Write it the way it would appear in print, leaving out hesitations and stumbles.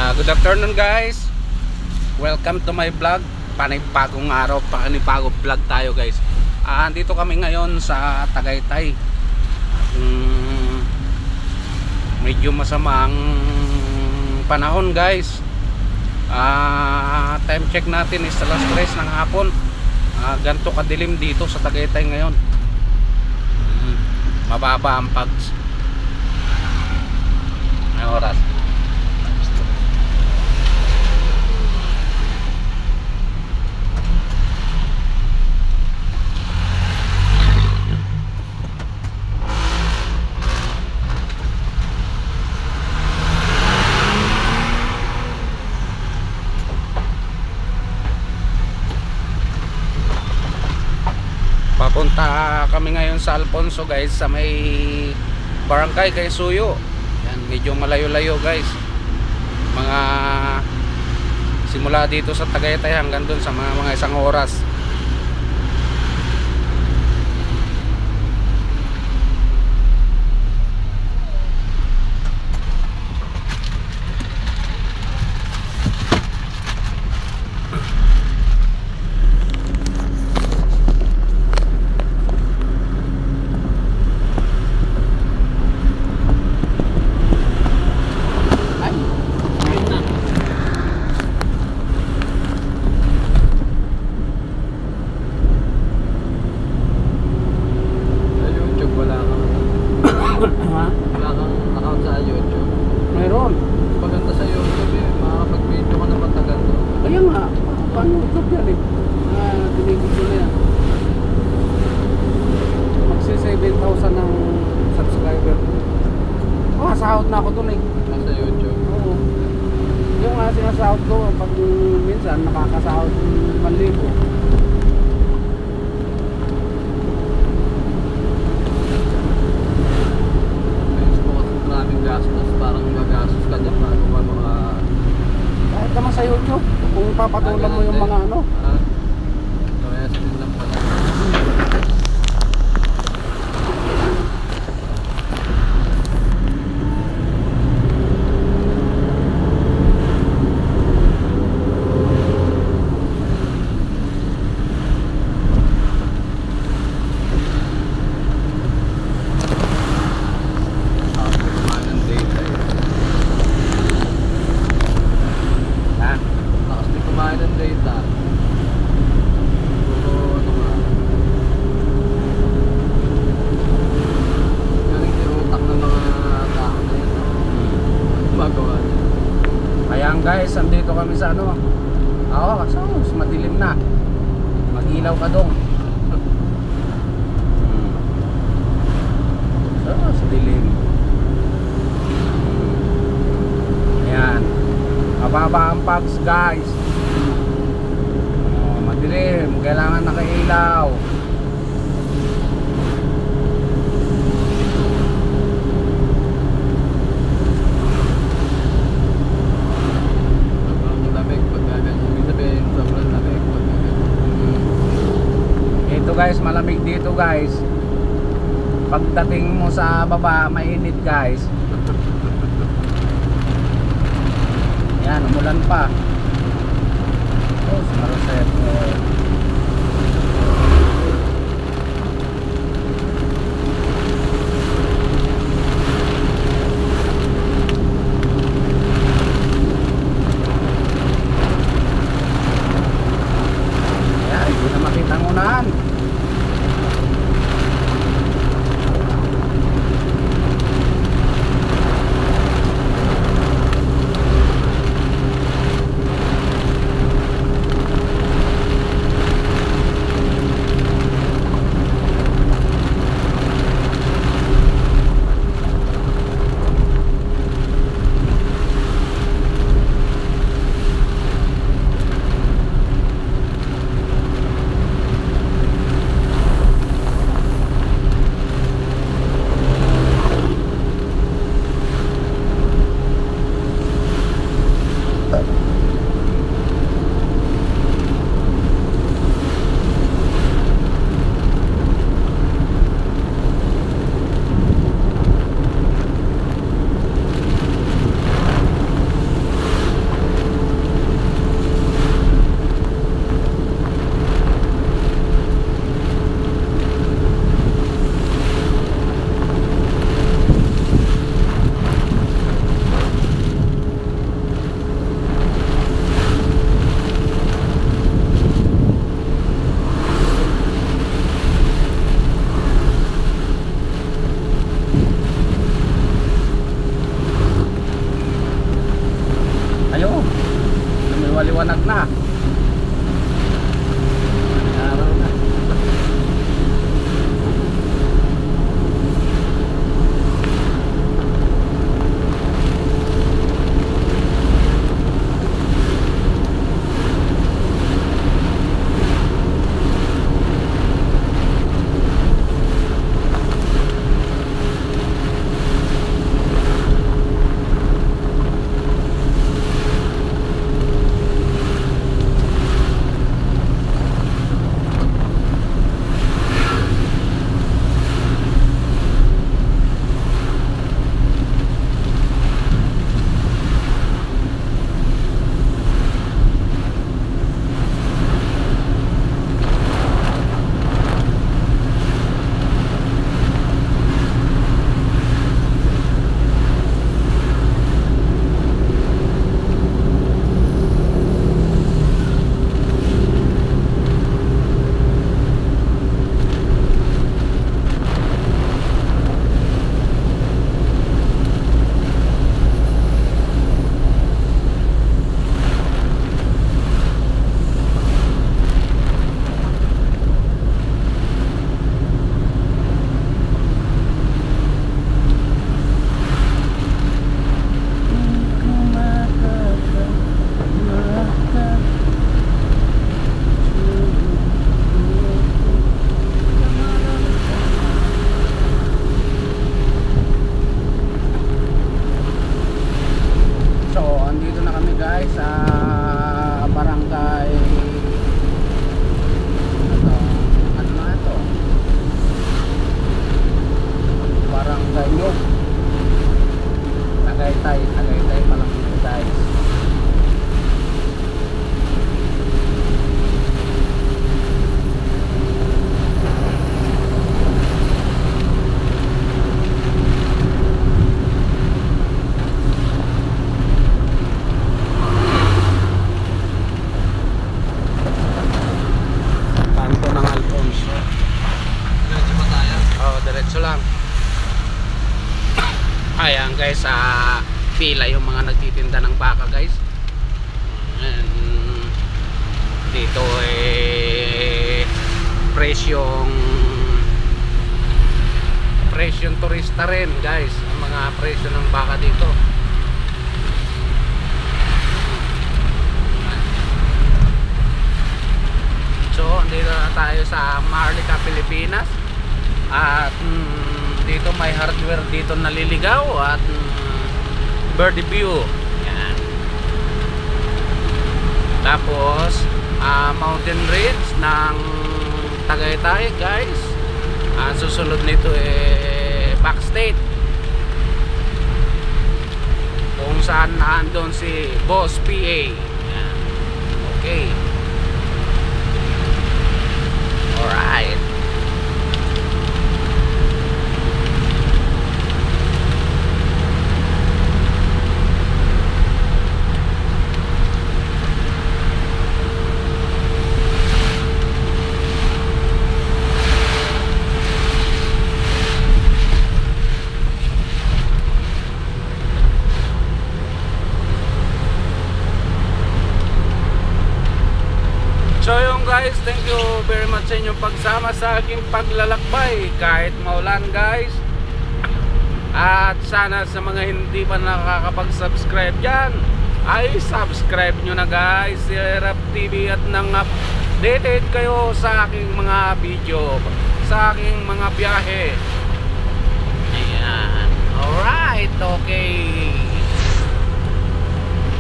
Good afternoon guys. Welcome to my vlog. Panibagong araw, panibagong vlog tayo guys. Andito kami ngayon sa Tagaytay. Medyo masamang panahon guys. Time check natin is alas 3 ng hapon. Ganto kadilim dito sa Tagaytay ngayon. Mababa ang pags. May oras. Papunta kami ngayon sa Alfonso guys, sa may barangay kay Suyo. Yan, medyo malayo-layo guys. Mga simula dito sa Tagaytay hanggang dun sa mga isang oras. Wala kang account sa YouTube? Mayroon. Maganda sa YouTube eh, makakapag-video ka na matagal to. Ayun nga, paano YouTube yan eh? Dinigil ko na yan. Magsi 7,000 ng subscriber. Sahod na ako dun eh. Nasa YouTube? Oo. Yung nga sinasahod ko, pag minsan nakakasahod 1,000. Parang gagastos ka dyan paano ba mga... Kahit naman sa YouTube, kung papatulan mo yung mga ano. Kaya sabihin lang pala. Guys, andito kami sa ano. So, madilim na. Mag-ilaw ka dong. So, sa dilim. Ayan. Mababa ang pags guys. Madilim. Kailangan nakailaw. Guys, malamig dito guys. Pagdating mo sa baba, mainit guys. Yan, umulan pa. Maroset. Yan, hindi na makita ang unahan. maliwanag na. Araw na. Tagaytay pa lang dito guys. Kanto ng Alfonso. Diretso ba tayo? Oh, diretso lang. Ayan guys, pila yung mga nagtitinda ng baka guys. And dito presyong turista rin guys, ang mga presyo ng baka dito. So andito na tayo sa Maharlika, Pilipinas. At dito may hardware dito naliligaw at Birdie View. Yan. Tapos Mountain Ridge ng Tagaytay guys. Susunod nito Backstate, kung saan naandun si Boss PA. Yan. Okay. Alright. So yung guys, thank you very much sa inyong pagsama sa aking paglalakbay kahit maulan guys. At sana sa mga hindi pa nakakapag-subscribe dyan, ay subscribe nyo na guys si Rap TV at nang updated kayo sa aking mga video, sa aking mga biyahe. Ayan. Alright, okay.